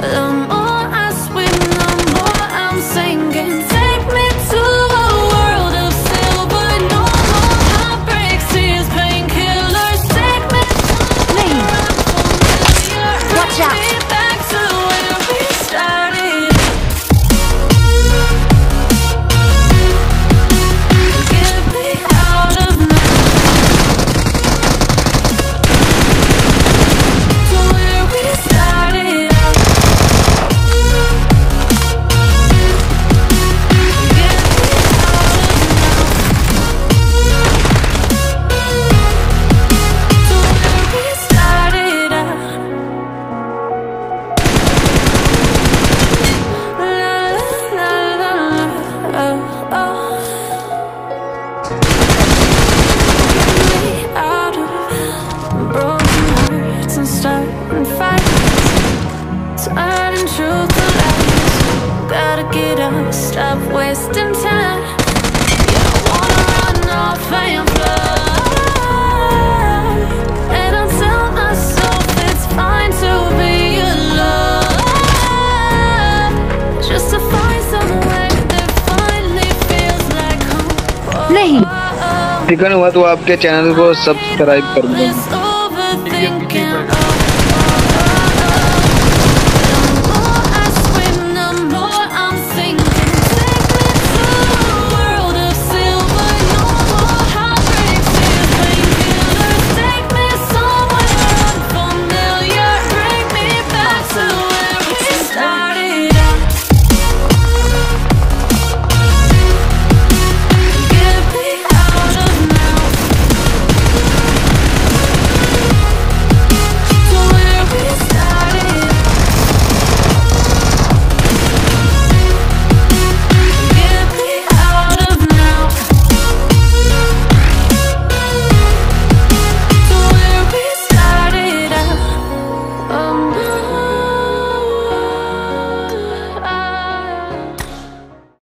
The more I swim, the more I'm sinking. Take me to a world of silver. No more heartbreaks, tears, painkillers. Take me somewhere unfamiliar. Watch out. Take me back to where we started. Get me out of now. To where we started. Get me out of now. To where we started. La la la la. Oh. Get me out of broken hearts and starting fights, turning truth to lies. Gotta get up, stop wasting time. Yeah, I wanna run off and fly. And I'll tell myself it's fine to be alone, just to find somewhere that finally feels like home. नहीं। Oh, ठीक है ना, हुआ तो आपके channel को subscribe कर दो। this